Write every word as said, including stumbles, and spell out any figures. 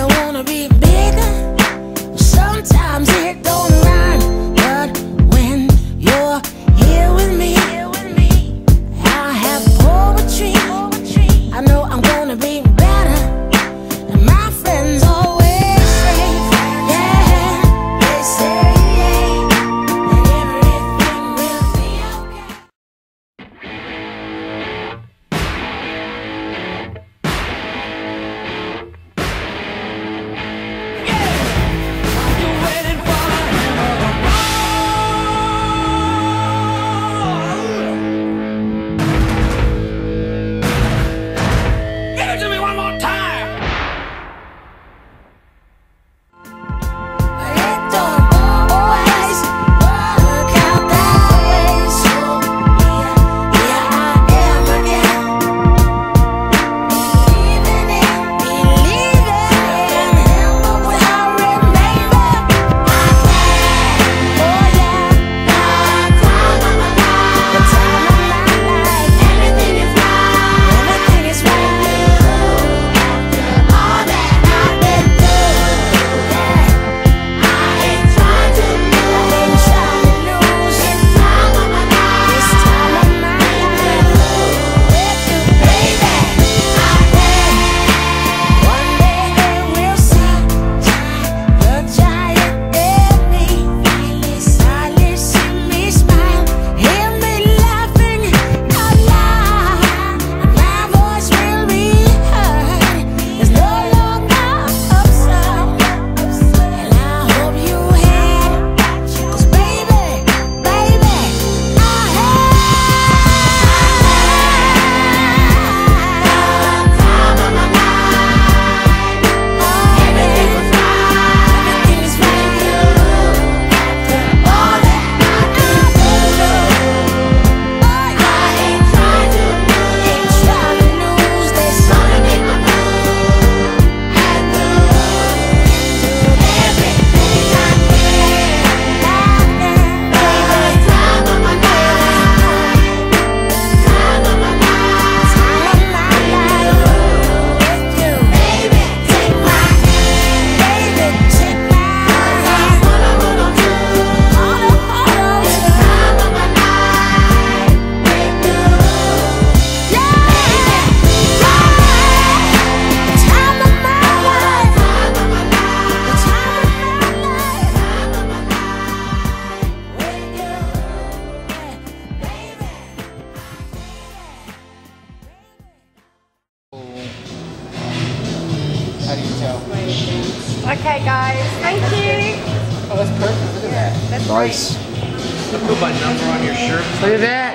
I wanna be bigger. Sometimes it don't rhyme, but when you're here with me, I have poetry. I know I'm gonna be better, and my friends always say, yeah, they say that everything will be okay. How do you tell? Okay, guys, thank you. Oh, that's perfect. Look at that. That's Nice. Put my number on your shirt. Look at that.